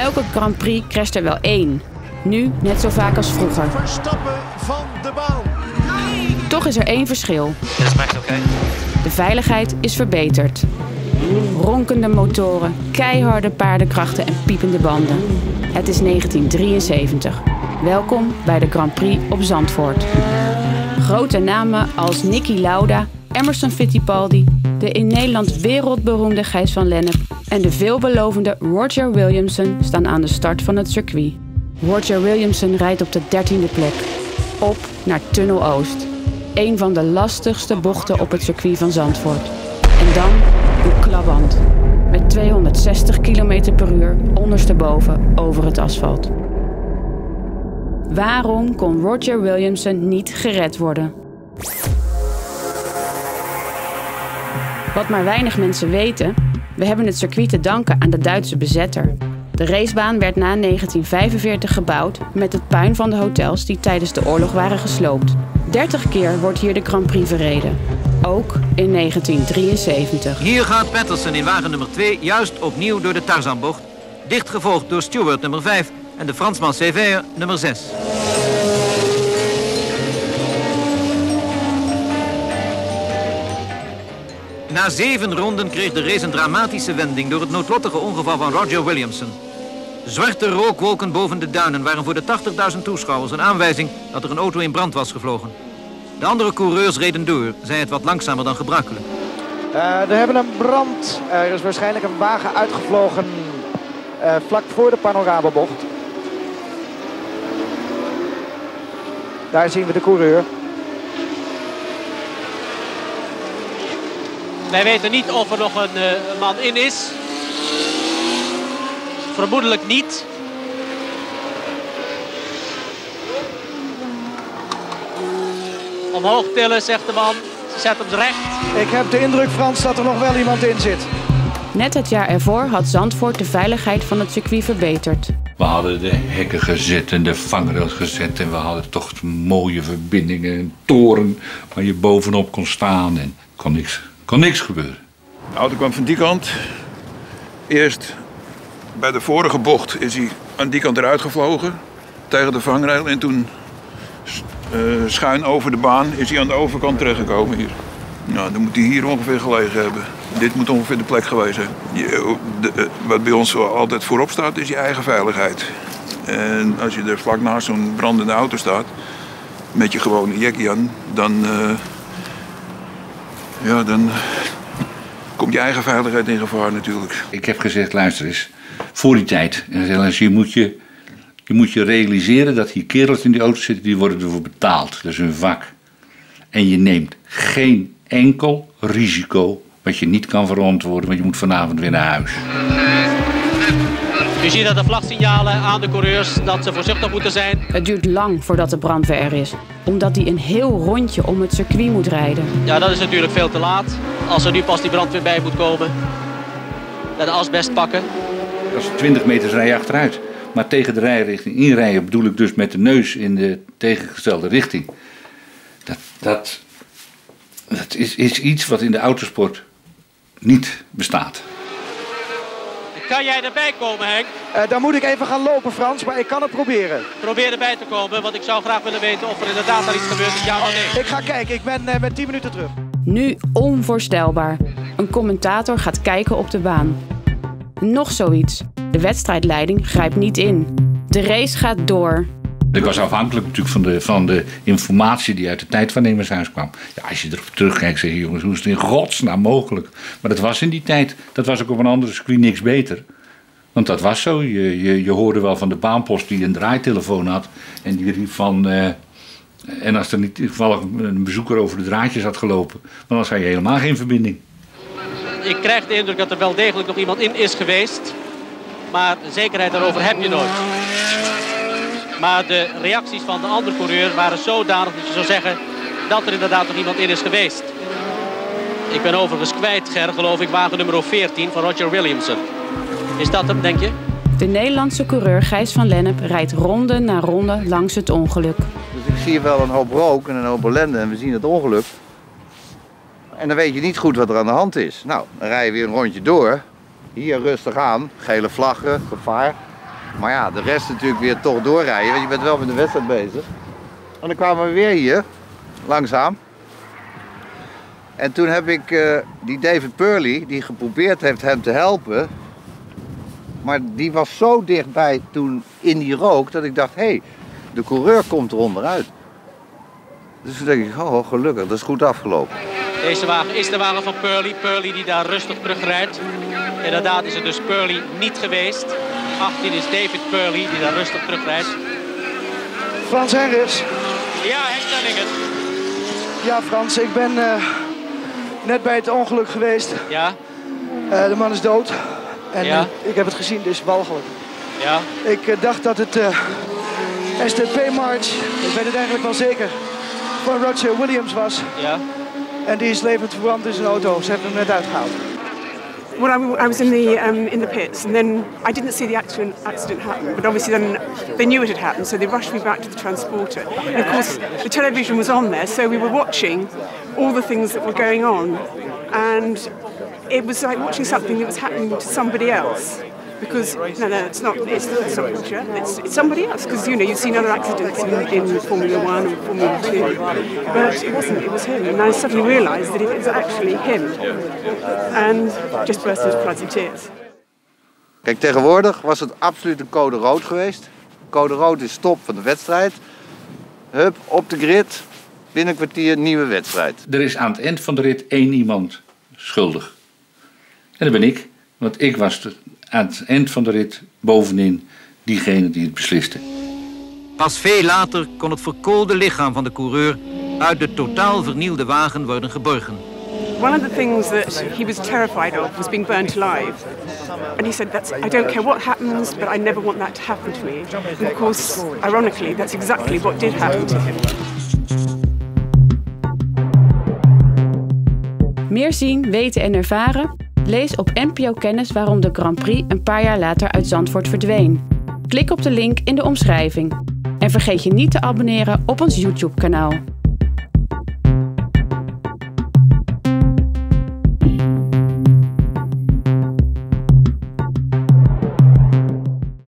Elke Grand Prix crasht er wel één. Nu net zo vaak als vroeger. Verstappen van de baan. Toch is er één verschil. Dat is echt oké. De veiligheid is verbeterd. Ronkende motoren, keiharde paardenkrachten en piepende banden. Het is 1973. Welkom bij de Grand Prix op Zandvoort. Grote namen als Niki Lauda, Emerson Fittipaldi, de in Nederland wereldberoemde Gijs van Lennep en de veelbelovende Roger Williamson staan aan de start van het circuit. Roger Williamson rijdt op de 13e plek. Op naar Tunnel Oost. Een van de lastigste bochten op het circuit van Zandvoort. En dan de klapband. Met 260 km per uur ondersteboven over het asfalt. Waarom kon Roger Williamson niet gered worden? Wat maar weinig mensen weten, we hebben het circuit te danken aan de Duitse bezetter. De racebaan werd na 1945 gebouwd met het puin van de hotels die tijdens de oorlog waren gesloopt. 30 keer wordt hier de Grand Prix verreden. Ook in 1973. Hier gaat Patterson in wagen nummer 2 juist opnieuw door de Tarzanbocht. Dicht gevolgd door Stewart nummer 5 en de Fransman Sévère nummer 6. Na 7 ronden kreeg de race een dramatische wending door het noodlottige ongeval van Roger Williamson. Zwarte rookwolken boven de duinen waren voor de 80.000 toeschouwers een aanwijzing dat er een auto in brand was gevlogen. De andere coureurs reden door, zij het wat langzamer dan gebruikelijk. We hebben een brand. Er is waarschijnlijk een wagen uitgevlogen vlak voor de panoramabocht. Daar zien we de coureur. Wij weten niet of er nog een man in is. Vermoedelijk niet. Omhoog tillen, zegt de man. Ze zet hem recht. Ik heb de indruk, Frans, dat er nog wel iemand in zit. Net het jaar ervoor had Zandvoort de veiligheid van het circuit verbeterd. We hadden de hekken gezet en de vangrails gezet en we hadden toch mooie verbindingen, een toren waar je bovenop kon staan en kon niks gebeuren. De auto kwam van die kant. Eerst bij de vorige bocht is hij aan die kant eruit gevlogen tegen de vangrail en toen schuin over de baan is hij aan de overkant terechtgekomen hier. Nou, dan moet hij hier ongeveer gelegen hebben. Dit moet ongeveer de plek geweest zijn. Wat bij ons altijd voorop staat is je eigen veiligheid. En als je er vlak naast zo'n brandende auto staat met je gewone jackie aan, dan komt je eigen veiligheid in gevaar natuurlijk. Ik heb gezegd, luister eens, voor die tijd. En je moet je realiseren dat hier kerels in die auto zitten, die worden ervoor betaald. Dat is hun vak. En je neemt geen enkel risico wat je niet kan verantwoorden, want je moet vanavond weer naar huis. U ziet dat de vlagsignalen aan de coureurs dat ze voorzichtig moeten zijn. Het duurt lang voordat de brandweer er is, omdat hij een heel rondje om het circuit moet rijden. Ja, dat is natuurlijk veel te laat. Als er nu pas die brandweer bij moet komen. De asbest pakken. Dat is 20 meter rij achteruit. Maar tegen de rijrichting inrijden bedoel ik dus met de neus in de tegengestelde richting. Dat is iets wat in de autosport niet bestaat. Kan jij erbij komen, Henk? Dan moet ik even gaan lopen, Frans, maar ik kan het proberen. Probeer erbij te komen, want ik zou graag willen weten of er inderdaad al iets gebeurt is, ja of nee. Ik ga kijken, ik ben met 10 minuten terug. Nu onvoorstelbaar. Een commentator gaat kijken op de baan. Nog zoiets. De wedstrijdleiding grijpt niet in. De race gaat door. Ik was afhankelijk natuurlijk van de informatie die uit het tijdwaarnemershuis kwam. Ja, als je erop terugkijkt, zeg je, jongens, hoe is het in godsnaam mogelijk? Maar dat was in die tijd, dat was ook op een andere circuit niks beter. Want dat was zo. Je hoorde wel van de baanpost die een draaitelefoon had. En die riep van... en als er niet toevallig een bezoeker over de draadjes had gelopen, dan had je helemaal geen verbinding. Ik krijg de indruk dat er wel degelijk nog iemand in is geweest. Maar zekerheid daarover heb je nooit. Maar de reacties van de andere coureur waren zodanig dat je zou zeggen dat er inderdaad nog iemand in is geweest. Ik ben overigens kwijt, Ger, geloof ik, wagen nummer 14 van Roger Williamson. Is dat hem, denk je? De Nederlandse coureur Gijs van Lennep rijdt ronde na ronde langs het ongeluk. Dus ik zie wel een hoop rook en een hoop ellende en we zien het ongeluk. En dan weet je niet goed wat er aan de hand is. Nou, dan rij je weer een rondje door. Hier rustig aan, gele vlaggen, gevaar. Maar ja, de rest natuurlijk weer toch doorrijden, want je bent wel met de wedstrijd bezig. En dan kwamen we weer hier, langzaam. En toen heb ik die David Purley, die geprobeerd heeft hem te helpen. Maar die was zo dichtbij toen in die rook, dat ik dacht, hé, de coureur komt er onderuit. Dus toen denk ik, oh gelukkig, dat is goed afgelopen. Deze wagen is de wagen van Purley. Purley die daar rustig terugrijdt. Inderdaad is het dus Purley niet geweest. 18 is David Purley die daar rustig terugrijdt. Frans Henrichs. Ja, Henk Stellingen. Ja, Frans, ik ben net bij het ongeluk geweest. Ja. De man is dood. En Ja. ik heb het gezien, dus walgelijk. Ja. Ik dacht dat het STP-march, ik weet het eigenlijk wel zeker, van Roger Williams was. Ja. En die is levend verbrand in zijn auto. Ze hebben hem net uitgehaald. Well, I was in the pits, and then I didn't see the accident happen. But obviously, then they knew it had happened, so they rushed me back to the transporter. And of course, the television was on there, so we were watching all the things that were going on, and it was like watching something that was happening to somebody else. Because no, it's not Roger. It's somebody else. Because you've seen other accidents in Formula 1 and Formula 2, but it wasn't. It was him, and I suddenly realised that it was actually him, and just burst into floods of tears. Kijk, tegenwoordig was het absoluut een code rood geweest. Code rood is stop van de wedstrijd. Hup, op de grid. Binnen een kwartier nieuwe wedstrijd. Er is aan het eind van de rit 1 iemand schuldig. En dat ben ik. Want ik was aan het eind van de rit bovenin diegene die het besliste. Pas veel later kon het verkoolde lichaam van de coureur uit de totaal vernielde wagen worden geborgen. One of the things that he was terrified of was being burnt alive. And he said, I don't care what happens, but I never want that to happen to me. And of course, ironically, that's exactly what did happen to him. Meer zien, weten en ervaren? Lees op NPO Kennis waarom de Grand Prix een paar jaar later uit Zandvoort verdween. Klik op de link in de omschrijving. En vergeet je niet te abonneren op ons YouTube-kanaal.